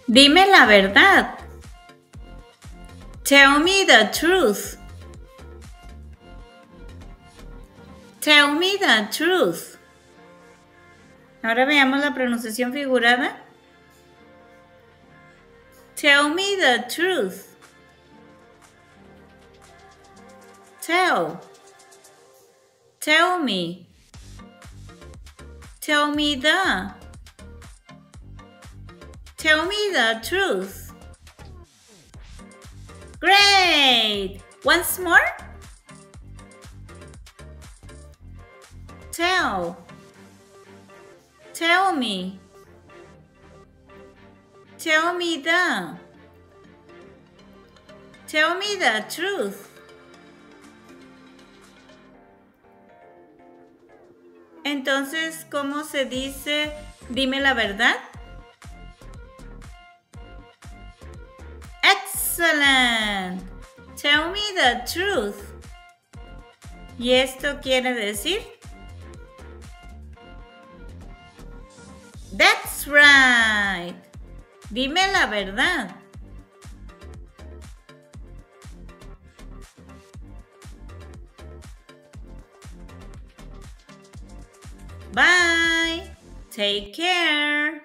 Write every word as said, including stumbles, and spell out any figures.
Dime la verdad. Tell me the truth. Tell me the truth. Ahora veamos la pronunciación figurada. Tell me the truth. Tell. Tell me. Tell me the. Tell me the truth. Great! Once more. Tell. Tell me. Tell me the. Tell me the truth. Entonces, ¿cómo se dice dime la verdad? Excellent! Tell me the truth. ¿Y esto quiere decir? That's right. Dime la verdad. Bye. Take care.